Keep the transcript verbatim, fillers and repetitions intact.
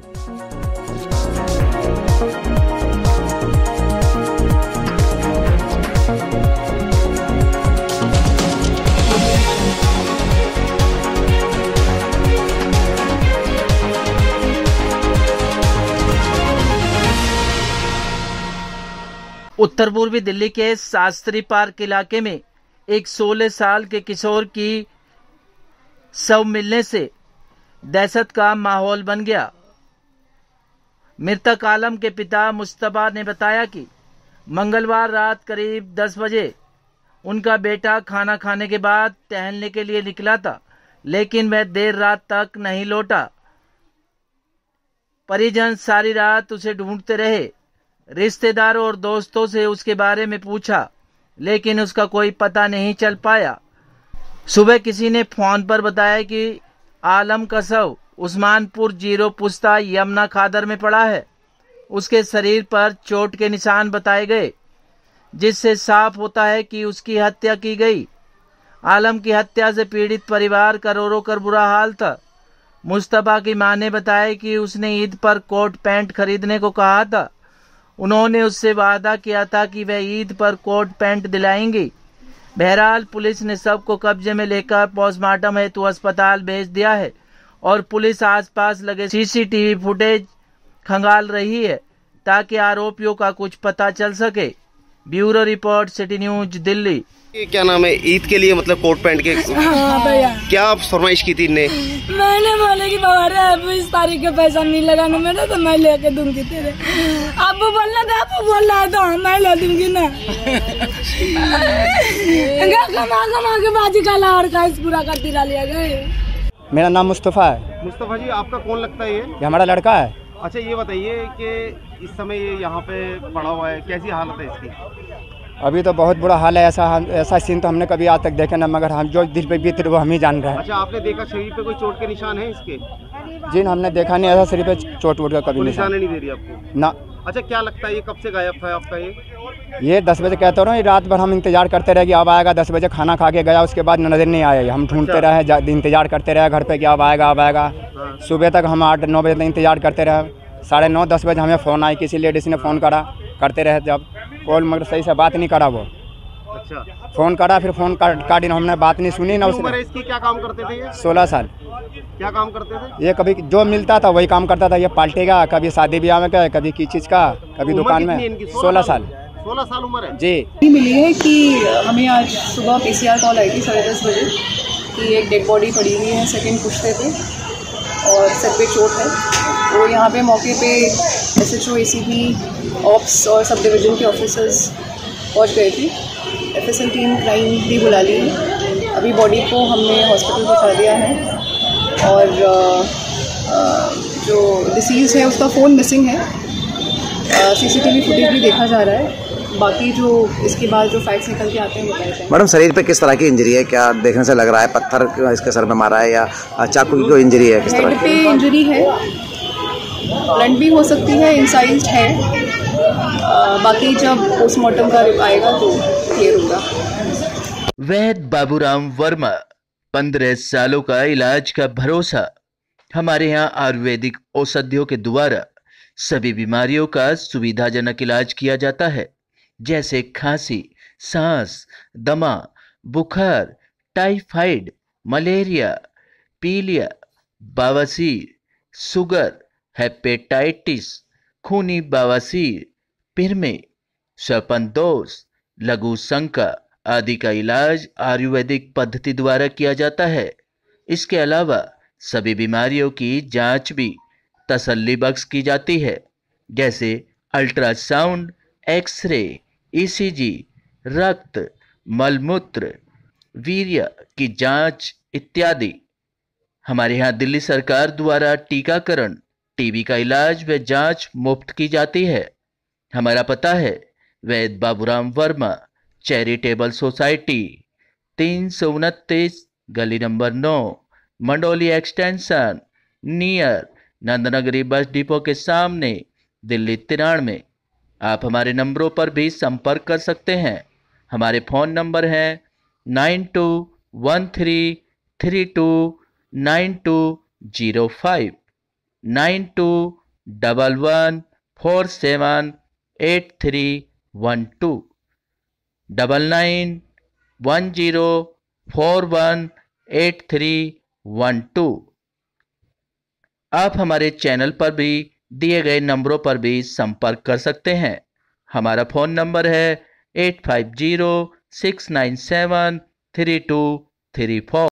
उत्तर पूर्वी दिल्ली के शास्त्री पार्क इलाके में एक सोलह साल के किशोर की शव मिलने से दहशत का माहौल बन गया। मृतक आलम के पिता मुस्तफा ने बताया कि मंगलवार रात करीब दस बजे उनका बेटा खाना खाने के बाद टहलने के लिए निकला था, लेकिन वह देर रात तक नहीं लौटा। परिजन सारी रात उसे ढूंढते रहे। रिश्तेदारों और दोस्तों से उसके बारे में पूछा, लेकिन उसका कोई पता नहीं चल पाया। सुबह किसी ने फोन पर बताया कि आलम का शव उस्मानपुर जीरो पुस्ता यमुना खादर में पड़ा है। उसके शरीर पर चोट के निशान बताए गए, जिससे साफ होता है कि उसकी हत्या की गई। आलम की हत्या से पीड़ित परिवार का रो रो कर बुरा हाल था। मुस्तफा की मां ने बताया कि उसने ईद पर कोट पैंट खरीदने को कहा था। उन्होंने उससे वादा किया था कि वह ईद पर कोट पैंट दिलाएंगी। बहरहाल पुलिस ने शव को कब्जे में लेकर पोस्टमार्टम हेतु अस्पताल भेज दिया है और पुलिस आसपास लगे सीसीटीवी फुटेज खंगाल रही है ताकि आरोपियों का कुछ पता चल सके। Bureau report, city news, Delhi. क्या नाम है? ईद के लिए मतलब कोट पैंट के हाँ भैया। क्या आप फरमाइश की थी ने? मैंने बोले कि बाबा इस तारीख का पैसा नहीं लगाना मेरा, तो मैं लेके दूंगी तेरे। अब वो बोलना था, आप बोल रहा था मैं ले दूंगी ना। कमा कमा के बाजी का लाहौर का इस पूरा कर दिला लिया गए। मेरा नाम मुस्तफा है। मुस्तफा जी, आपका कौन लगता है? ये ये हमारा लड़का है। अच्छा, ये बताइए कि इस समय ये यहाँ पे पड़ा हुआ है, कैसी हालत है इसकी? अभी तो बहुत बुरा हाल है। ऐसा ऐसा सीन तो हमने कभी आज तक देखे ना, मगर हम जो दिल पे बीत रहे वो हम ही जान रहे हैं। अच्छा, आपने देखा शरीर पे कोई चोट के निशान है इसके? जी हमने देखा नहीं, ऐसा शरीर पे चोट वोट का कभी निशान नहीं दे रही आपको ना। अच्छा, क्या लगता है ये कब से गायब था आपका? ये ये दस बजे कहता हूँ, रात भर हम इंतजार करते रहे कि अब आएगा। दस बजे खाना खा के गया, उसके बाद नजर नहीं आया। हम ढूंढते रहे, इंतजार करते रहे घर पे कि अब आएगा अब आएगा। सुबह तक हम आठ नौ बजे तक इंतजार करते रहे। साढ़े नौ दस बजे हमें फ़ोन आई, किसी लेडीज़ ने फ़ोन करा। करते रहे जब कॉल, मगर सही से बात नहीं करा वो। अच्छा, फ़ोन करा, फिर फ़ोन काटी ना, हमने बात नहीं सुनी ना। उसने इसकी क्या काम करते थे ये? सोलह साल। क्या काम करते थे? ये कभी जो मिलता था वही काम करता था। ये पार्टी का, कभी शादी ब्याह में का, कभी किस चीज़ का, कभी दुकान में। सोलह साल सोलह साल उम्र है जी। मिली है कि हमें आज सुबह पीसीआर कॉल आई थी साढ़े दस बजे कि एक डेड बॉडी पड़ी हुई है सेकंड पुश्ते पे और सर पे चोट है। तो यहाँ पे मौके पे एसएचओ, एसीपी, ऑप्स और सब डिवीज़न के ऑफिसर्स पहुँच गए थे। एफएसएल टीम क्राइम भी बुला ली है। अभी बॉडी को हमने हॉस्पिटल पहुँचा दिया है और आ, आ, जो डिसीज़ है उसका फ़ोन मिसिंग है। सीसीटीवी फुटेज भी देखा जा रहा है। बाकी जो इसके बाद जो फैक्ट्स निकल के आते हैं बताए जाएंगे। मैडम, शरीर पे किस तरह की इंजरी है? क्या देखने से लग रहा है पत्थर इसके सर में मारा है या चाकू की कोई इंजरी है? किस तरह हेड पे इंजरी है, ब्लंट भी हो सकती है, इंसाइज्ड है। आ, बाकी जब पोस्टमार्टम का आएगा तो क्लियर होगा। वैद्य बाबूराम वर्मा, पंद्रह सालों का इलाज का भरोसा। हमारे यहाँ आयुर्वेदिक औषधियों के द्वारा सभी बीमारियों का सुविधाजनक इलाज किया जाता है, जैसे खांसी, सांस, दमा, बुखार, टाइफाइड, मलेरिया, पीलिया, बवासीर, शुगर, हेपेटाइटिस, खूनी बवासीर, पिरमे, श्वापनदोष, लघु शंका आदि का इलाज आयुर्वेदिक पद्धति द्वारा किया जाता है। इसके अलावा सभी बीमारियों की जांच भी तसल्ली बख्श की जाती है, जैसे अल्ट्रासाउंड, एक्सरे, ईसीजी, रक्त, मलमूत्र, वीर्य की जांच इत्यादि। हमारे यहाँ दिल्ली सरकार द्वारा टीकाकरण, टीबी का इलाज व जांच मुफ्त की जाती है। हमारा पता है वैद्य बाबूराम वर्मा, चैरिटेबल सोसाइटी, तीन सौ उनतीस, गली नंबर नौ, Mandoli extension, near Nandnagari bus depot के सामने, दिल्ली तिरानवे। आप हमारे नंबरों पर भी संपर्क कर सकते हैं। हमारे फ़ोन नंबर हैं nine two one three three two nine two zero five, nine two double one four seven eight three one two, double nine one zero four one eight three one two. आप हमारे channel पर भी दिए गए नंबरों पर भी संपर्क कर सकते हैं। हमारा फ़ोन नंबर है eight five zero six nine seven three two three four.